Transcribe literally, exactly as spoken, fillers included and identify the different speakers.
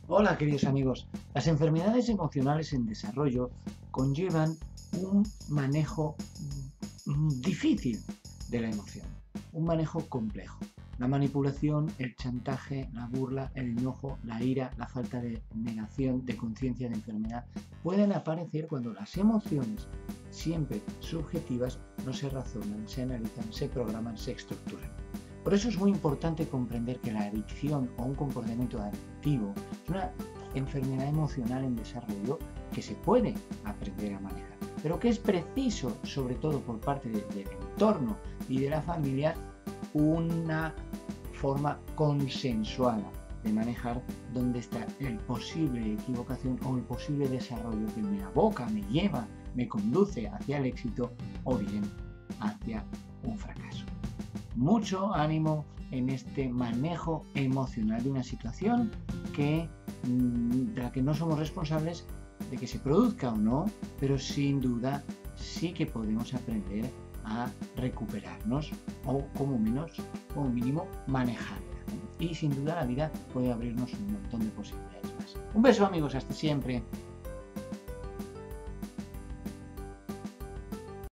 Speaker 1: Hola queridos amigos, las enfermedades emocionales en desarrollo conllevan un manejo mm, difícil de la emoción, un manejo complejo. La manipulación, el chantaje, la burla, el enojo, la ira, la falta de negación, de conciencia de enfermedad pueden aparecer cuando las emociones, siempre subjetivas, no se razonan, se analizan, se programan, se estructuran. Por eso es muy importante comprender que la adicción o un comportamiento adictivo es una enfermedad emocional en desarrollo que se puede aprender a manejar, pero que es preciso, sobre todo por parte de, del entorno y de la familia, una forma consensuada de manejar dónde está el posible equivocación o el posible desarrollo que me aboca, me lleva, me conduce hacia el éxito o bien hacia un fracaso. Mucho ánimo en este manejo emocional de una situación que, de la que no somos responsables de que se produzca o no, pero sin duda sí que podemos aprender a recuperarnos o como menos, como mínimo, manejarla. Y sin duda la vida puede abrirnos un montón de posibilidades más. Un beso amigos, hasta siempre.